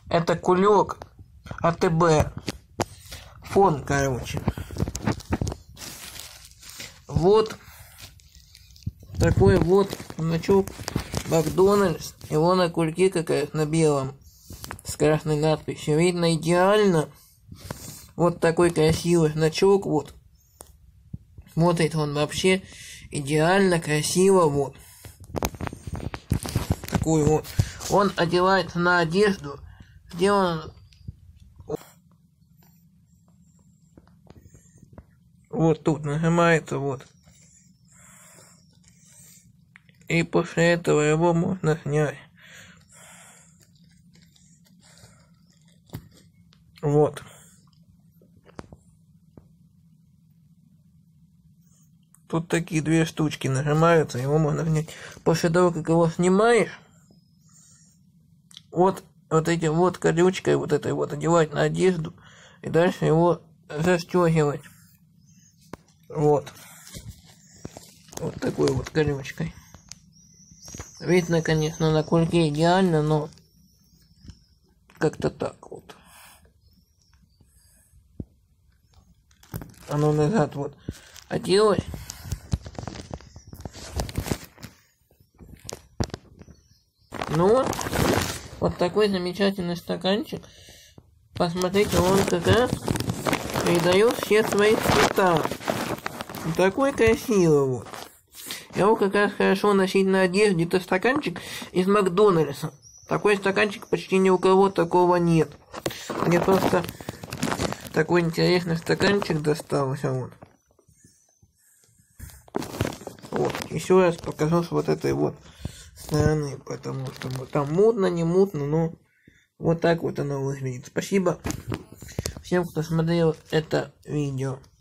Это кулек АТБ. Фон, короче. Вот такой вот значок Макдональдс. Его на кульке какая-то на белом с красной надписью. Видно идеально. Вот такой красивый значок. Вот. Смотрит он вообще идеально красиво. Вот. Такой вот. Он одевается на одежду. Где он... Вот тут нажимается, вот. И после этого его можно снять. Вот. Тут такие две штучки нажимаются, его можно снять. После того, как его снимаешь, вот эти вот колючкой вот этой вот одевать на одежду и дальше его застегивать. Вот. Вот такой вот колючкой. Видно, конечно, на кульке идеально, но как-то так вот. Оно назад вот оделось. Ну вот такой замечательный стаканчик. Посмотрите, он как раз передает все свои цвета. Такой красивый вот. Его как раз хорошо носить на одежде. Это стаканчик из Макдональдса. Такой стаканчик почти ни у кого такого нет. Мне просто такой интересный стаканчик достался. Вот. Вот. Еще раз покажу с вот этой вот стороны. Потому что там мутно, не мутно, но вот так вот оно выглядит. Спасибо всем, кто смотрел это видео.